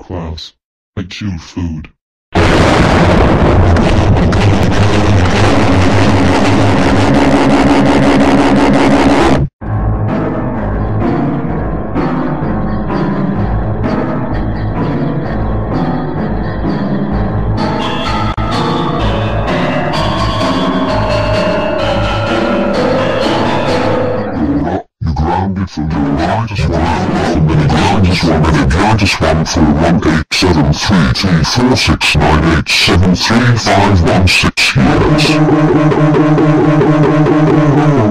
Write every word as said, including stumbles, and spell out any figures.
Klaus, I chew food. From the larger swamp, from the larger swamp, and the larger swamp for one eight seven three T four six nine eight seven three five one six years.